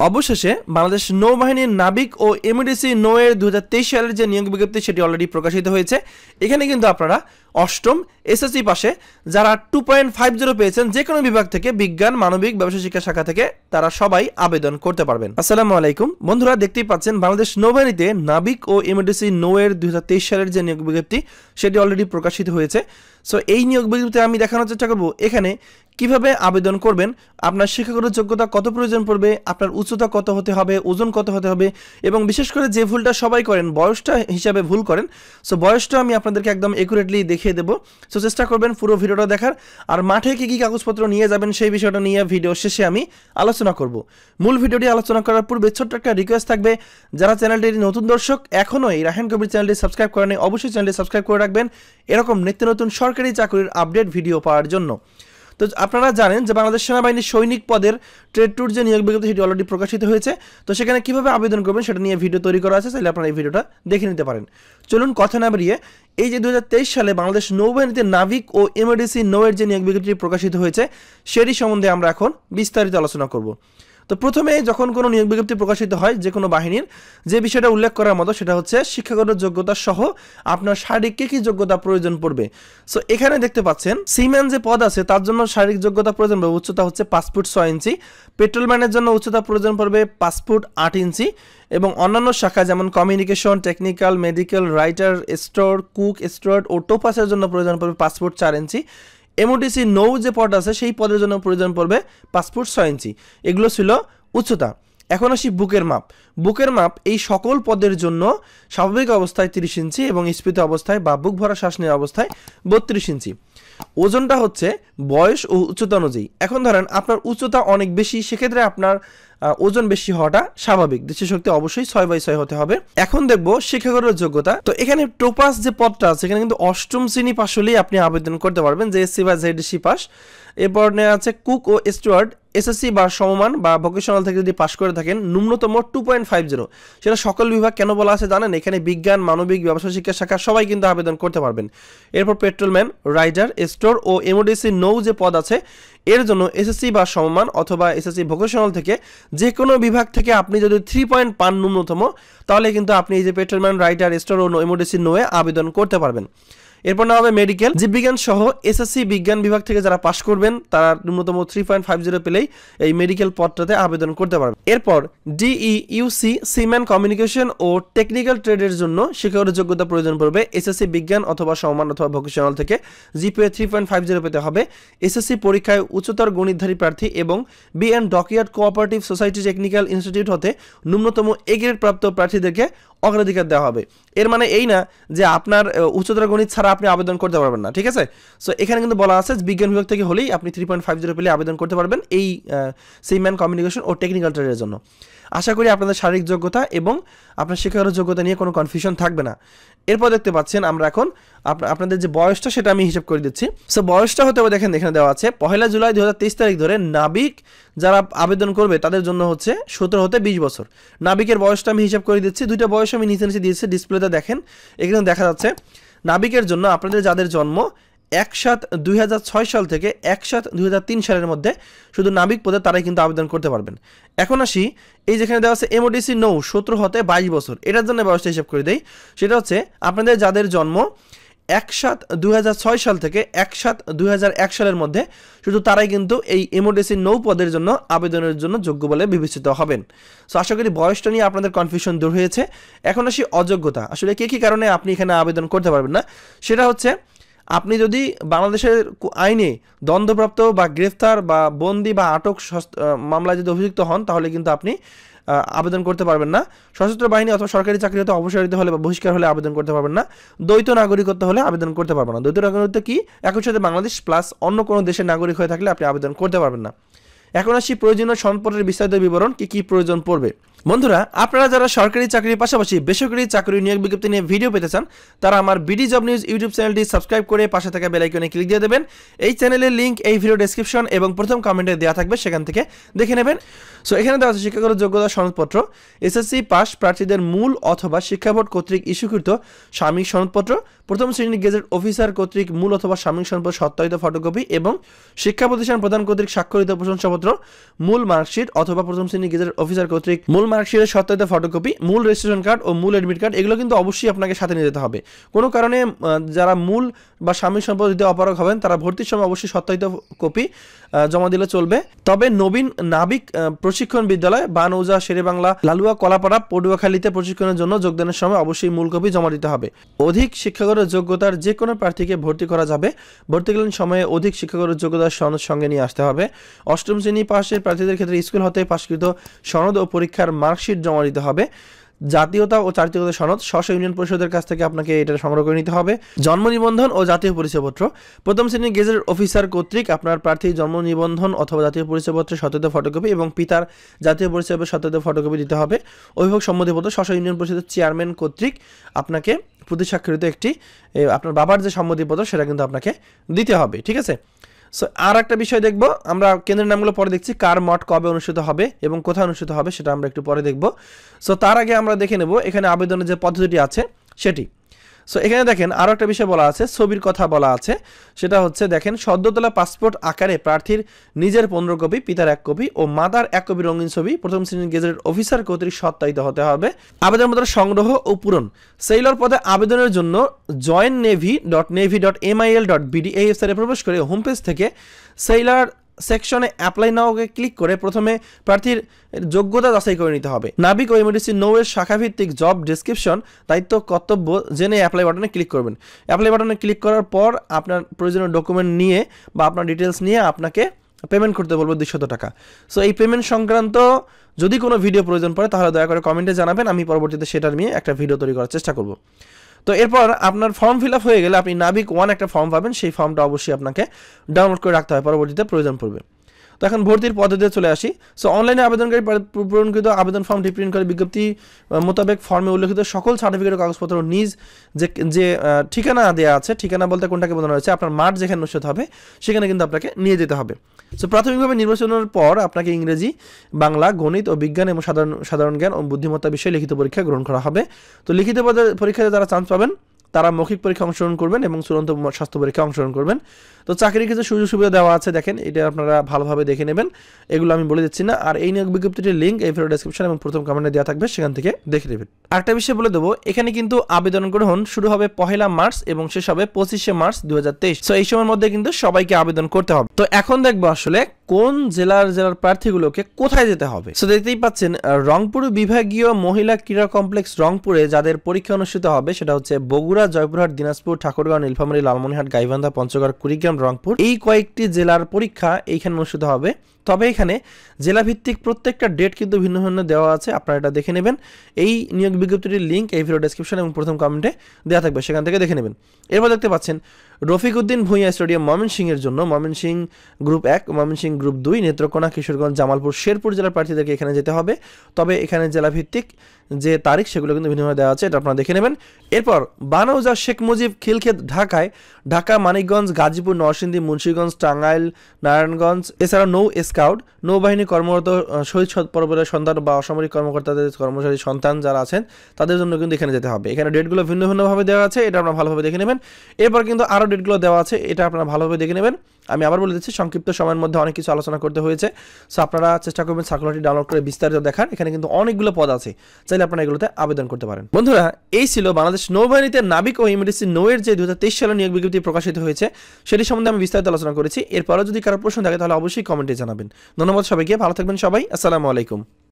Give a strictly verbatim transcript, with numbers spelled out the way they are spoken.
অবশেষে বাংলাদেশ নৌবাহিনীর নাবিক ও এমডিসি নৌ এর দুই হাজার তেইশ সালের যে নিয়োগ বিজ্ঞপ্তি সেটি অলরেডি প্রকাশিত হয়েছে। এখানে কিন্তু আপনারা অষ্টম এসএসসি পাশে যারা টু পয়েন্ট ফাইভ জিরো পেয়েছেন যে কোনো বিভাগ থেকে বিজ্ঞান, মানবিক, ব্যবসা শিক্ষা শাখা থেকে তারা সবাই আবেদন করতে পারবেন। আসসালামু আলাইকুম বন্ধুরা, দেখতেই পাচ্ছেন বাংলাদেশ নৌবাহিনীতে নাবিক ও এমডিসি নৌ এর দুই হাজার তেইশ সালের যে নিয়োগ বিজ্ঞপ্তি সেটি অলরেডি প্রকাশিত হয়েছে। সো এই নিয়োগ বিজ্ঞপ্তি আমি দেখানোর চেষ্টা করব এখানে কিভাবে আবেদন করবেন, আপনার শিক্ষাগত যোগ্যতা কত প্রয়োজন পড়বে, আপনার উচ্চতা কত হতে হবে, ওজন কত হতে হবে, এবং বিশেষ করে যে ভুলটা সবাই করেন বয়সটা হিসাবে ভুল করেন। সো বয়সটা আমি আপনাদেরকে একদম একুরেটলি দেখিয়ে দেবো। সো চেষ্টা করবেন পুরো ভিডিওটা দেখার। আর মাঠে কী কী কাগজপত্র নিয়ে যাবেন সেই বিষয়টা নিয়ে ভিডিও শেষে আমি আলোচনা করব। মূল ভিডিওটি আলোচনা করার পূর্বে ছোট্ট একটা রিকোয়েস্ট থাকবে, যারা চ্যানেলটির নতুন দর্শক এখনও এই রায়হান কবির চ্যানেলটি সাবস্ক্রাইব করেন অবশ্যই চ্যানেলটি সাবস্ক্রাইব করে রাখবেন এরকম নিত্য নতুন সরকারি চাকরির আপডেট ভিডিও পাওয়ার জন্য। তো আপনারা জানেন যে বাংলাদেশ সেনাবাহিনীর সৈনিক পদের ট্রেড ট্যুর যে নিয়োগ বিজ্ঞপ্তি সেটি অলরেডি প্রকাশিত হয়েছে। তো সেখানে কীভাবে আবেদন করবেন সেটা নিয়ে ভিডিও তৈরি করা আছে, চাইলে আপনারা এই ভিডিওটা দেখে নিতে পারেন। চলুন কথা না বেরিয়ে এই যে দু হাজার তেইশ সালে বাংলাদেশ নৌবাহিনীতে নাবিক ও এমডিসি নৌ এর যে নিয়োগ বিজ্ঞপ্তি প্রকাশিত হয়েছে সেটি সম্বন্ধে আমরা এখন বিস্তারিত আলোচনা করব। তো প্রথমে যখন কোনো নিয়োগ বিজ্ঞপ্তি প্রকাশিত হয় যে কোনো বাহিনীর, যে বিষয়টা উল্লেখ করার মতো সেটা হচ্ছে শিক্ষাগত যোগ্যতা সহ আপনার শারীরিক কী কী যোগ্যতা প্রয়োজন পড়বে। সো এখানে দেখতে পাচ্ছেন সিম্যান যে পদ আছে তার জন্য শারীরিক যোগ্যতা প্রয়োজন পড়বে, উচ্চতা হচ্ছে পাঁচ ফুট ছয় ইঞ্চি। পেট্রোলম্যানের জন্য উচ্চতা প্রয়োজন পড়বে পাঁচ ফুট আট ইঞ্চি। এবং অন্যান্য শাখা যেমন communication, technical, medical, writer, store, cook, steward ও টোপাসের জন্য প্রয়োজন পড়বে পাঁচ ফুট চার ইঞ্চি। এমওডিসি নৌ যে পদ আছে সেই পদের জন্য প্রয়োজন পড়বে পাঁচ ফুট ছয় ইঞ্চি। এগুলো ছিল উচ্চতা। এখন আসি বুকের মাপ। বুকের মাপ এই সকল পদের জন্য স্বাভাবিক অবস্থায় তিরিশ ইঞ্চি এবং স্ফীত অবস্থায় বা বুক ভরা শ্বাস নেওয়া অবস্থায় বত্রিশ ইঞ্চি। ওজনটা হচ্ছে বয়স ও উচ্চতা অনুযায়ী। এখন ধরেন আপনার উচ্চতা অনেক বেশি, সেক্ষেত্রে আপনার ওজন বেশি হওয়াটা স্বাভাবিক। দৃষ্টি শক্তি অবশ্যই ছয় বাই ছয় হতে হবে। এখন দেখবো শিক্ষাগত যোগ্যতা। তো এখানে টোপাস যে পদটা আছে এখানে কিন্তু অষ্টম শ্রেণী পাশ হলেই আপনি আবেদন করতে পারবেন, যে এসসি বা জেডসি পাস। এরপর নেওয়া আছে কুক ও স্টুয়ার্ড, এসএসসি বা সমমান বা ভোকেশনাল থেকে যদি পাশ করে থাকেন ন্যূনতম টু পয়েন্ট ফাইভ জিরো। সেটা সকল বিভাগ কেন বলা আছে জানেন? এখানে বিজ্ঞান, মানবিক, ব্যবসা শিক্ষা শাখা সবাই কিন্তু আবেদন করতে পারবেন। এরপর পেট্রোলম্যান, রাইডার, স্টোর ও এমওডিসি নৌ যে পদ আছে এর জন্য এসএসসি বা সমমান অথবা এসএসসি ভোকেশনাল থেকে যে কোনো বিভাগ থেকে আপনি যদি থ্রি পয়েন্ট পান ন্যূনতম, তাহলে কিন্তু আপনি এই যে পেট্রোলম্যান, রাইডার, স্টোর ও এমওডিসি নৌয়ে আবেদন করতে পারবেন। এরপর না হবে মেডিকেল, জীববিজ্ঞান সহ এসএসসি বিজ্ঞান বিভাগ থেকে যারা পাশ করবেন তারা ন্যূনতম থ্রি পয়েন্ট ফাইভ জিরো পেলেই এই মেডিকেল পদটাতে আবেদন করতে পারবেন। এরপর ডিই ইউসি সিম্যান কমিউনিকেশন ও টেকনিক্যাল ট্রেডের জন্য শিক্ষাগত যোগ্যতা প্রয়োজন পড়বে এসএসসি বিজ্ঞান অথবা সমমান অথবা ভোকেশনাল থেকে GPA three point five zero পেতে হবে। এসএসসি পরীক্ষায় উচ্চতর গণিতধারী প্রার্থী এবং B and dockyard cooperative society technical institute হতে ন্যূনতম এ গ্রেড প্রাপ্ত প্রার্থীদেরকে অগ্রাধিকার দেওয়া হবে। এর মানে এই না যে আপনার উচ্চতর গণিত ছাড়া আপনি আবেদন করতে পারবেন না, ঠিক আছে? সো এখানে কিন্তু বলা আছে বিজ্ঞান বিভাগ থেকে হলেই আপনি থ্রি পয়েন্ট ফাইভ জিরো পেলে আবেদন করতে পারবেন এই সিম্যান কমিউনিকেশন ও টেকনিক্যাল ট্রেডের জন্য। আশা করি আপনাদের শারীরিক যোগ্যতা এবং আপনার শিক্ষাগত যোগ্যতা নিয়ে কোনো কনফিউশন থাকবে না। এরপর দেখতে পাচ্ছেন আমরা এখন আপনাদের যে বয়সটা সেটা আমি হিসাব করে দিচ্ছি। সো বয়সটা হতে হবে, দেখেন এখানে দেওয়া আছে পহেলা জুলাই দু হাজার তেইশ তারিখ ধরে নাবিক যারা আবেদন করবে তাদের জন্য হচ্ছে সতেরো হতে বিশ বছর। নাবিকের বয়সটা আমি হিসাব করে দিচ্ছি, দুইটা বয়স আমি নিচে নিচে দিয়েছি ডিসপ্লেতে দেখেন। এখানে দেখা যাচ্ছে নাবিকের জন্য আপনাদের যাদের জন্ম এক সাত দুই হাজার ছয় সাল থেকে এক সাত দুই হাজার তিন সালের মধ্যে শুধু নাবিক পদে তারাই কিন্তু আবেদন করতে পারবেন। এখন আসি এই যেখানে দেওয়া আছে এমওডিসি নৌ সতেরো হতে বাইশ বছর, এটার জন্য বয়সটা হিসাব করে দেই। সেটা হচ্ছে আপনাদের যাদের জন্ম এক সাত দুই হাজার ছয় সাল থেকে এক সাত দুই হাজার এক সালের মধ্যে শুধু তারাই কিন্তু এই এমওডিসি নৌ পদের জন্য আবেদনের জন্য যোগ্য বলে বিবেচিত হবেন। সো আশা করি বয়সটা নিয়ে আপনাদের কনফিউশন দূর হয়েছে। এখন আসি অযোগ্যতা। আসলে কে কী কারণে আপনি এখানে আবেদন করতে পারবেন না, সেটা হচ্ছে আপনি যদি বাংলাদেশের আইনে দ্বন্দ্বপ্রাপ্ত বা গ্রেফতার বা বন্দি বা আটক মামলায় যদি অভিযুক্ত হন তাহলে কিন্তু আপনি আবেদন করতে পারবেন না। সশস্ত্র বাহিনী অথবা সরকারি চাকরি হতে অপসারিত হলে বা বহিষ্কার হলে আবেদন করতে পারবেন না। দ্বৈত নাগরিকত্ব হলে আবেদন করতে পারবেন না। দ্বৈত নাগরিকত্ব কি? একই সাথে বাংলাদেশ প্লাস অন্য কোনো দেশের নাগরিক হয়ে থাকলে আপনি আবেদন করতে পারবেন না। এখন আসি প্রয়োজনীয় সনদপত্রের বিস্তারিত বিবরণ, কি কি প্রয়োজন পড়বে। বন্ধুরা, আপনারা যারা সরকারি চাকরির পাশাপাশি বেসরকারি চাকরি নিয়োগ বিজ্ঞপ্তি নিয়ে ভিডিও পেতে চান, তারা আমার বিডি জব নিউজ ইউটিউব চ্যানেলটি সাবস্ক্রাইব করে পাশে থাকা বেল আইকনে ক্লিক দিয়ে দেবেন। এই চ্যানেলের লিংক এই ভিডিও ডেসক্রিপশন এবং প্রথম কমেন্টে দেওয়া থাকবে, সেখান থেকে দেখে নেবেন। সো এখানে দেওয়া আছে শিক্ষাগত যোগ্যতা সনদপত্র, এসএসসি পাস প্রার্থীদের মূল অথবা শিক্ষা বোর্ড কর্তৃক ইস্যুকৃত সাময়িক সনদপত্র, প্রথম শ্রেণীর গেজেট অফিসার কর্তৃক মূল অথবা সাময়িক সনদপত্র সত্যায়িত ফটোকপি এবং শিক্ষা প্রতিষ্ঠান প্রদান কর্তৃক স্বাক্ষরিত প্রশংসাপত্র, মূল মার্কশিট অথবা প্রথম শ্রেণীর গেজেট অফিসার কর্তৃক মূল মার্কশিটের সত্যায়িত ফটোকপি, মূল রেজিস্ট্রেশন কার্ড ও মূল অ্যাডমিট কার্ড, এগুলো কিন্তু অবশ্যই আপনাকে সাথে নিয়ে যেতে হবে। কোনো কারণে যারা মূল বা সাময়িক সম্পদ দিতে অপারগ হবেন, তারা ভর্তির সময় অবশ্যই সত্যায়িত কপি জমা দিলে চলবে। তবে নবীন নাবিক প্রশিক্ষণ বিদ্যালয় বানৌজা শেরেবাংলা লালুয়া কলাপাড়া পটুয়াখালীতে প্রশিক্ষণের জন্য যোগদানের সময় অবশ্যই মূল কপি জমা দিতে হবে। অধিক শিক্ষাগত যোগ্যতার যে কোনো প্রার্থীকে ভর্তি করা যাবে। ভর্তিকালীন সময়ে অধিক শিক্ষাগত যোগ্যতার সনদ সঙ্গে নিয়ে আসতে হবে। অষ্টম শ্রেণী পাশের প্রার্থীদের ক্ষেত্রে স্কুল হতে পাশকৃত সনদ ও পরীক্ষার মার্কশিট জমা দিতে হবে। জাতীয়তা ও চারিত্রিকতা সনদ স্ব ইউনিয়ন পরিষদের কাছ থেকে আপনাকে এটা সংগ্রহ করে নিতে হবে। জন্ম নিবন্ধন ও জাতীয় পরিচয়পত্র, প্রথম শ্রেণীর গেজেট অফিসার কর্তৃক আপনার প্রার্থীর জন্ম নিবন্ধন অথবা জাতীয় পরিচয়পত্রের সত্যায়িত ফটোকপি এবং পিতার জাতীয় পরিচয়পত্রের সত্যায়িত ফটোকপি দিতে হবে। অভিভাবক সম্মতিপত্র স্ব ইউনিয়ন পরিষদের চেয়ারম্যান কর্তৃক আপনাকে প্রতি স্বাক্ষরিত একটি আপনার বাবার যে সম্মতিপত্র সেটা কিন্তু আপনাকে দিতে হবে। ঠিক আছে। সো আর একটা বিষয় দেখব আমরা, কেন্দ্রের নামগুলো পরে দেখছি, কার মঠ কবে অনুষ্ঠিত হবে এবং কোথায় অনুষ্ঠিত হবে সেটা আমরা একটু পরে দেখব। সো তার আগে আমরা দেখে নেব এখানে আবেদনের যে পদ্ধতিটি আছে সেটি। সো এখানে দেখেন আরও একটা বিষয় বলা আছে, ছবির কথা বলা আছে। সেটা হচ্ছে দেখেন, সদ্য তোলা পাসপোর্ট আকারে প্রার্থীর নিজের পনেরো কপি, পিতার এক কপি ও মাতার এক কপি রঙিন ছবি প্রথম শ্রেণীর গেজেট অফিসার কর্তৃক সত্যায়িত হতে হবে। আবেদনপত্র সংগ্রহ ও পূরণ, সেইলর পদে আবেদনের জন্য join navy dot navy dot MIL dot BD এই ওয়েবসাইটে প্রবেশ করে হোম পেজ থেকে সেইলার সেকশনে অ্যাপ্লাই নাওকে ক্লিক করে প্রথমে প্রার্থীর যোগ্যতা যাচাই করে নিতে হবে। নাবিক ও এমডিসি নৌয়ের শাখাভিত্তিক জব ডেসক্রিপশন দায়িত্ব কর্তব্য জেনে অ্যাপ্লাই বাটনে ক্লিক করবেন। অ্যাপ্লাই বাটনে ক্লিক করার পর আপনার প্রয়োজনীয় ডকুমেন্ট নিয়ে বা আপনার ডিটেলস নিয়ে আপনাকে পেমেন্ট করতে বলবো দুইশো টাকা। সো এই পেমেন্ট সংক্রান্ত যদি কোনো ভিডিও প্রয়োজন পড়ে তাহলে দয়া করে কমেন্টে জানাবেন, আমি পরবর্তীতে সেটার নিয়ে একটা ভিডিও তৈরি করার চেষ্টা করব। তো এরপর আপনার ফর্ম ফিল আপ হয়ে গেলে আপনি নাবিক ওয়ান একটা ফর্ম পাবেন, সেই ফর্মটা অবশ্যই আপনাকে ডাউনলোড করে রাখতে হয়, পরবর্তীতে প্রয়োজন পড়বে। তো এখন ভর্তির পদ্ধতিতে চলে আসি। সো অনলাইনে আবেদনকারী পূরণকৃত আবেদন ফর্মটি প্রিন্ট করে বিজ্ঞপ্তি মোতাবেক ফর্মে উল্লেখিত সকল সার্টিফিকেট ও কাগজপত্র নিজ যে যে ঠিকানা দেওয়া আছে, ঠিকানা বলতে কোনটাকে বোঝানো হয়েছে, আপনার মাঠ যেখানে অনুষ্ঠিত হবে সেখানে কিন্তু আপনাকে নিয়ে যেতে হবে। সো প্রাথমিকভাবে নির্বাচনের পর আপনাকে ইংরেজি, বাংলা, গণিত ও বিজ্ঞান এবং সাধারণ সাধারণ জ্ঞান ও বুদ্ধিমত্তা বিষয়ে লিখিত পরীক্ষা গ্রহণ করা হবে। তো লিখিত পরীক্ষাতে যারা চান্স পাবেন তারা মৌখিক পরীক্ষা অংশগ্রহণ করবেন এবং চূড়ান্ত স্বাস্থ্য পরীক্ষা অংশগ্রহণ করবেন। তো চাকরির কিছু সুযোগ সুবিধা দেওয়া আছে, দেখেন এটা আপনারা ভালোভাবে দেখে নেবেন, এগুলো আমি বলে দিচ্ছি না। আর এই নিয়োগ বিজ্ঞপ্তিটির লিঙ্ক এই ভিডিও ডেসক্রিপশন এবং প্রথম কমেন্টে দেওয়া থাকবে, সেখান থেকে দেখে নেবেন। আরেকটা বিষয় বলে দেবো, এখানে কিন্তু আবেদন গ্রহণ শুরু হবে পহেলা মার্চ এবং শেষ হবে পঁচিশে মার্চ দুই হাজার তেইশ। তো এই সময়ের মধ্যে কিন্তু সবাইকে আবেদন করতে হবে। তো এখন দেখবো আসলে কোন জেলার জেলার প্রার্থীগুলোকে কোথায় যেতে হবে। সো দেখতেই পাচ্ছেন, রংপুর বিভাগীয় মহিলা ক্রীড়া কমপ্লেক্স রংপুরে যাদের পরীক্ষা অনুষ্ঠিত হবে সেটা হচ্ছে বগুড়া, জয়পুরহাট, দিনাজপুর, ঠাকুরগাঁও, নীলফামারী, লালমনিরহাট, গাইবান্ধা, পঞ্চগড়, কুড়িগ্রাম, রংপুর, এই কয়েকটি জেলার পরীক্ষা এইখানে অনুষ্ঠিত হবে। তবে এখানে জেলাভিত্তিক প্রত্যেকটা ডেট কিন্তু ভিন্ন ভিন্ন দেওয়া আছে, আপনারা এটা দেখে নেবেন। এই নিয়োগ বিজ্ঞপ্তিটির লিঙ্ক এই ভিডিও ডেসক্রিপশন এবং প্রথম কমেন্টে দেওয়া থাকবে, সেখান থেকে দেখে নেবেন। এরপর দেখতে পাচ্ছেন রফিক উদ্দিন ভূঁইয়া স্টেডিয়াম ময়মনসিংহের জন্য ময়মনসিংহ গ্রুপ এক, ময়মনসিংহ গ্রুপ দুই, নেত্রকোনা, কিশোরগঞ্জ, জামালপুর, শেরপুর জেলার প্রার্থীদেরকে এখানে যেতে হবে। তবে এখানে জেলাভিত্তিক যে তারিখ সেগুলো কিন্তু ভিন্নভাবে দেওয়া আছে, এটা আপনারা দেখে নেবেন। এরপর বানৌজা শেখ মুজিব খিলক্ষেত ঢাকায়, ঢাকা, মানিকগঞ্জ, গাজীপুর, নরসিংদী, মুন্সিগঞ্জ, টাঙ্গাইল, নারায়ণগঞ্জ, এছাড়া নৌ স্কাউট, নৌবাহিনী কর্মরত শহীদ পরিবারের সন্তান বা অসামরিক কর্মকর্তাদের কর্মচারী সন্তান যারা আছেন তাদের জন্য কিন্তু এখানে যেতে হবে। এখানে ডেটগুলো ভিন্ন ভিন্নভাবে দেওয়া আছে, এটা আপনারা ভালোভাবে দেখে নেবেন। এরপর কিন্তু আরও ডেটগুলো দেওয়া আছে, এটা আপনারা ভালোভাবে দেখে নেবেন। আমি আবার বলে দিচ্ছি, সংক্ষিপ্ত সময়ের মধ্যে অনেক কিছু আলোচনা করতে হয়েছে। সো আপনারা চেষ্টা করবেন সার্কুলারটি ডাউনলোড করে বিস্তারিত দেখার, এখানে কিন্তু অনেকগুলো পদ আছে, চাইলে আপনারা এগুলোতে আবেদন করতে পারেন। বন্ধুরা, এই ছিল বাংলাদেশ নৌবাহিনীতে নাবিক ও এমডিসি নৌয়ের যে দুই হাজার তেইশ সালের নিয়োগ বিজ্ঞপ্তি প্রকাশিত হয়েছে সেটি সম্বন্ধে আমি বিস্তারিত আলোচনা করেছি। এরপরও যদি কারো প্রশ্ন থাকে তাহলে অবশ্যই কমেন্টে জানাবেন। ধন্যবাদ সবাইকে, ভালো থাকবেন সবাই, আসসালামু আলাইকুম।